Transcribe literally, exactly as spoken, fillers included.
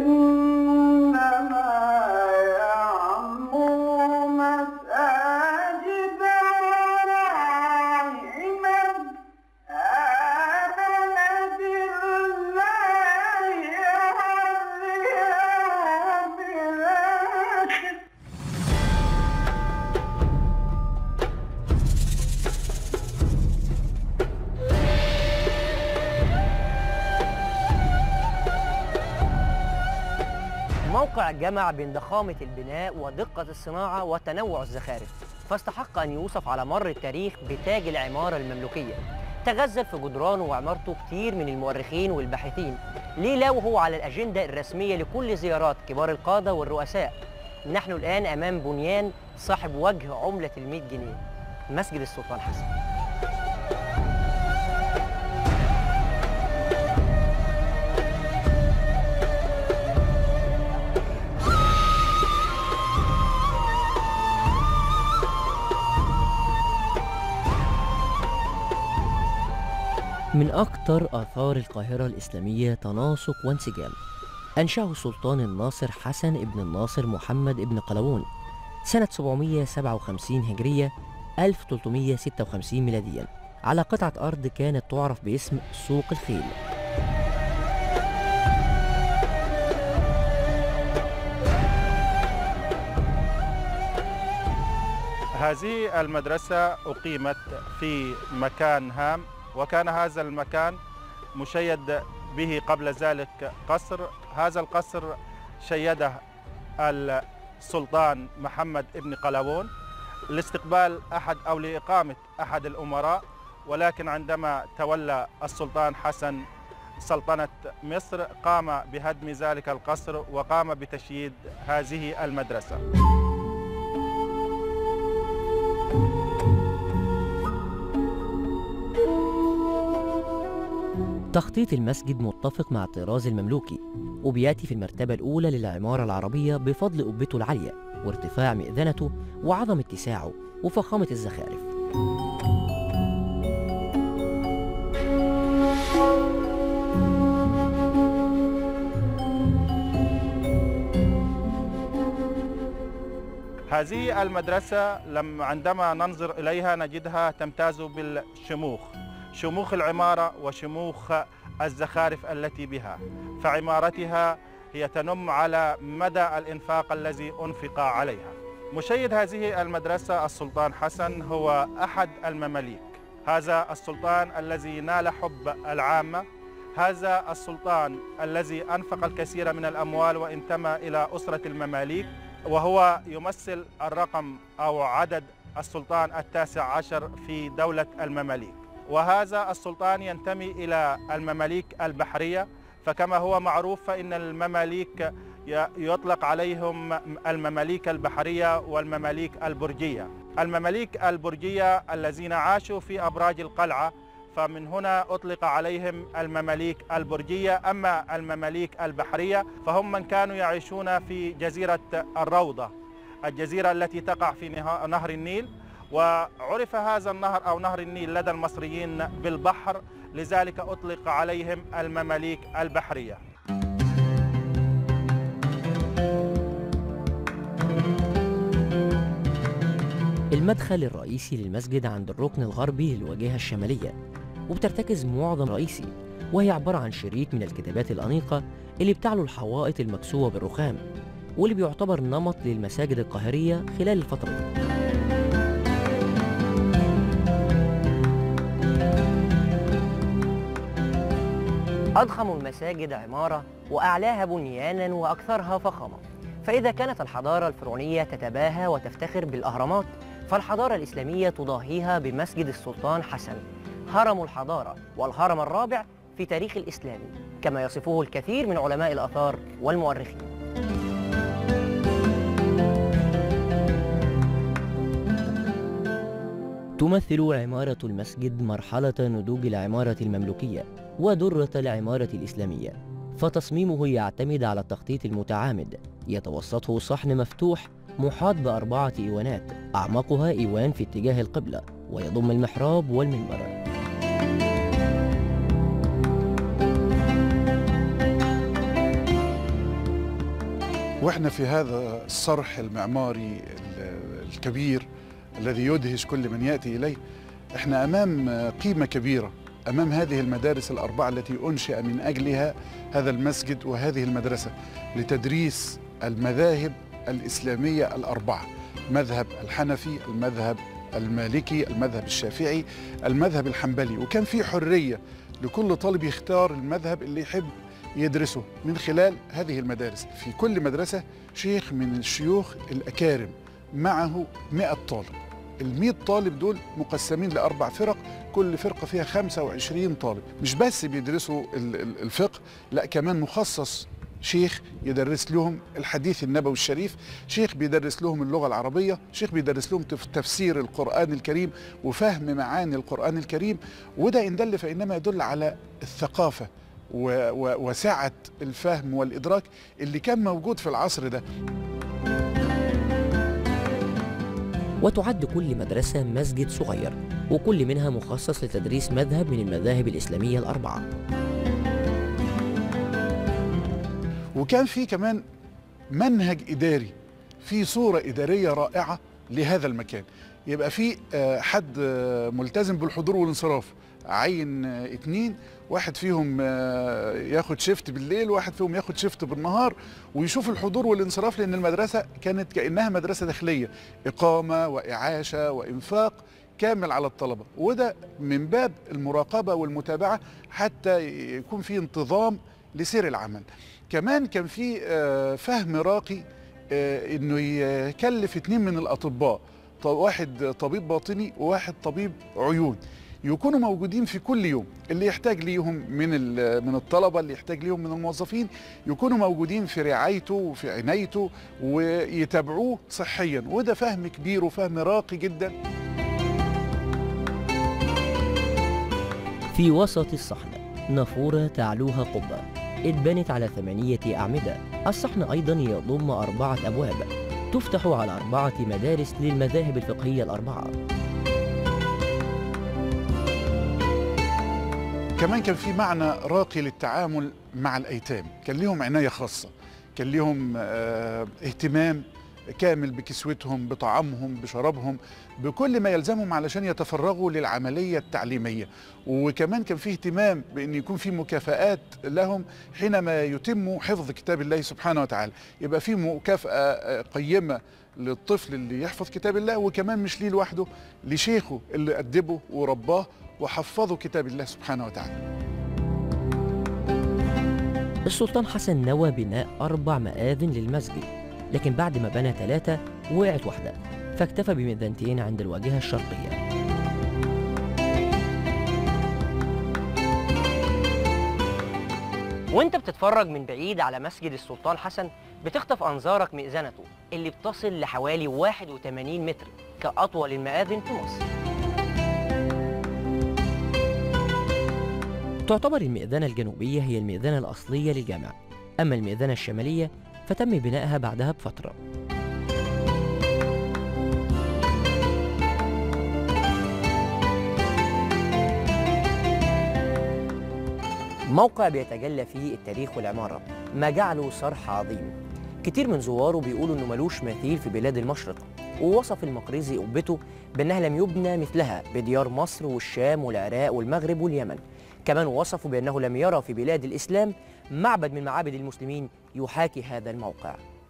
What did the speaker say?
موقع جمع بين ضخامة البناء ودقة الصناعة وتنوع الزخارف، فاستحق أن يوصف على مر التاريخ بتاج العمارة المملوكية. تغزل في جدرانه وعمارته كتير من المؤرخين والباحثين، ليه لا وهو على الأجندة الرسمية لكل زيارات كبار القادة والرؤساء. نحن الآن أمام بنيان صاحب وجه عملة المئة جنيه، مسجد السلطان حسن. من أكثر آثار القاهرة الإسلامية تناسق وانسجام، أنشأه السلطان الناصر حسن ابن الناصر محمد ابن قلاوون سنة سبعمائة وسبعة وخمسين هجرية ألف وثلاثمائة وستة وخمسين ميلاديا على قطعة أرض كانت تعرف باسم سوق الخيل. هذه المدرسة أقيمت في مكان هام، وكان هذا المكان مشيد به قبل ذلك قصر. هذا القصر شيده السلطان محمد ابن قلاوون لاستقبال أحد أو لإقامة أحد الأمراء، ولكن عندما تولى السلطان حسن سلطنة مصر قام بهدم ذلك القصر وقام بتشييد هذه المدرسة. تخطيط المسجد متفق مع الطراز المملوكي، وبياتي في المرتبة الأولى للعمارة العربية بفضل قبته العالية وارتفاع مئذنته وعظم اتساعه وفخامة الزخارف. هذه المدرسة لما عندما ننظر إليها نجدها تمتاز بالشموخ، شموخ العمارة وشموخ الزخارف التي بها، فعمارتها هي تنم على مدى الإنفاق الذي أنفق عليها. مشيد هذه المدرسة السلطان حسن هو أحد المماليك، هذا السلطان الذي نال حب العامة، هذا السلطان الذي أنفق الكثير من الأموال وانتمى إلى أسرة المماليك، وهو يمثل الرقم أو عدد السلطان التاسع عشر في دولة المماليك. وهذا السلطان ينتمي إلى المماليك البحرية، فكما هو معروف فإن المماليك يطلق عليهم المماليك البحرية والمماليك البرجية. المماليك البرجية الذين عاشوا في أبراج القلعة فمن هنا أطلق عليهم المماليك البرجية. أما المماليك البحرية فهم من كانوا يعيشون في جزيرة الروضة، الجزيرة التي تقع في نهر النيل، وعرف هذا النهر أو نهر النيل لدى المصريين بالبحر، لذلك أطلق عليهم المماليك البحرية. المدخل الرئيسي للمسجد عند الركن الغربي للواجهة الشمالية، وبترتكز معظم رئيسي، وهي عبارة عن شريط من الكتابات الأنيقة اللي بتعلو الحوائط المكسوة بالرخام، واللي بيعتبر نمط للمساجد القاهرية خلال الفترة دي. أضخم المساجد عمارة وأعلاها بنيانا وأكثرها فخامة، فإذا كانت الحضارة الفرعونية تتباهى وتفتخر بالأهرامات، فالحضارة الإسلامية تضاهيها بمسجد السلطان حسن، هرم الحضارة والهرم الرابع في تاريخ الإسلام، كما يصفه الكثير من علماء الآثار والمؤرخين. تمثل عمارة المسجد مرحلة نضوج العمارة المملوكية ودرة العمارة الإسلامية، فتصميمه يعتمد على التخطيط المتعامد يتوسطه صحن مفتوح محاط بأربعة إيوانات، أعمقها إيوان في اتجاه القبلة ويضم المحراب والمنبر. واحنا في هذا الصرح المعماري الكبير الذي يدهش كل من يأتي إليه، احنا أمام قيمة كبيرة، أمام هذه المدارس الأربعة التي أنشئ من أجلها هذا المسجد وهذه المدرسة لتدريس المذاهب الإسلامية الأربعة، مذهب الحنفي، المذهب المالكي، المذهب الشافعي، المذهب الحنبلي. وكان في حرية لكل طالب يختار المذهب اللي يحب يدرسه من خلال هذه المدارس. في كل مدرسة شيخ من الشيوخ الأكارم معه مئة طالب. المئة طالب دول مقسمين لأربع فرق، كل فرقة فيها خمسة وعشرين طالب. مش بس بيدرسوا الفقه، لا كمان مخصص شيخ يدرس لهم الحديث النبوي الشريف، شيخ بيدرس لهم اللغة العربية، شيخ بيدرس لهم تفسير القرآن الكريم وفهم معاني القرآن الكريم. وده إن دل فإنما يدل على الثقافة وسعة الفهم والإدراك اللي كان موجود في العصر ده. وتعد كل مدرسة مسجد صغير، وكل منها مخصص لتدريس مذهب من المذاهب الإسلامية الأربعة. وكان في كمان منهج إداري، في صورة إدارية رائعة لهذا المكان. يبقى في حد ملتزم بالحضور والانصراف، عين اتنين، واحد فيهم ياخد شيفت بالليل وواحد فيهم ياخد شيفت بالنهار، ويشوف الحضور والانصراف، لأن المدرسة كانت كأنها مدرسة داخلية، إقامة وإعاشة وإنفاق كامل على الطلبة. وده من باب المراقبة والمتابعة حتى يكون في انتظام لسير العمل. كمان كان في فهم راقي انه يكلف اتنين من الاطباء، واحد طبيب باطني وواحد طبيب عيون، يكونوا موجودين في كل يوم. اللي يحتاج ليهم من من الطلبه، اللي يحتاج ليهم من الموظفين، يكونوا موجودين في رعايته وفي عنايته ويتابعوه صحيا. وده فهم كبير وفهم راقي جدا. في وسط الصحن نافورة تعلوها قبة اتبنت على ثمانية أعمدة. الصحن أيضا يضم أربعة أبواب تفتح على أربعة مدارس للمذاهب الفقهية الأربعة. كمان كان في معنى راقي للتعامل مع الأيتام، كان لهم عناية خاصة، كان لهم اه اهتمام كامل بكسوتهم، بطعامهم، بشرابهم، بكل ما يلزمهم علشان يتفرغوا للعملية التعليمية. وكمان كان فيه اهتمام بأن يكون في مكافآت لهم حينما يتموا حفظ كتاب الله سبحانه وتعالى. يبقى في مكافأة قيمة للطفل اللي يحفظ كتاب الله، وكمان مش ليه لوحده، لشيخه اللي أدبه ورباه وحفظه كتاب الله سبحانه وتعالى. السلطان حسن نوى بناء أربع مآذن للمسجد، لكن بعد ما بنى ثلاثة وقعت واحدة، فاكتفى بمئذنتين عند الواجهة الشرقية. وانت بتتفرج من بعيد على مسجد السلطان حسن، بتخطف أنظارك مئذنته اللي بتصل لحوالي واحد وثمانين متر، كأطول المآذن في مصر. تعتبر المئذنة الجنوبية هي المئذنة الأصلية للجامع، أما المئذنة الشمالية فتم بنائها بعدها بفترة. موقع بيتجلى فيه التاريخ والعمارة، ما جعله صرح عظيم. كتير من زواره بيقولوا إنه ملوش مثيل في بلاد المشرق، ووصف المقريزي قبته بأنها لم يبنى مثلها بديار مصر والشام والعراق والمغرب واليمن. كمان وصفوا بأنه لم يرى في بلاد الإسلام معبد من معابد المسلمين يحاكي هذا الموقع.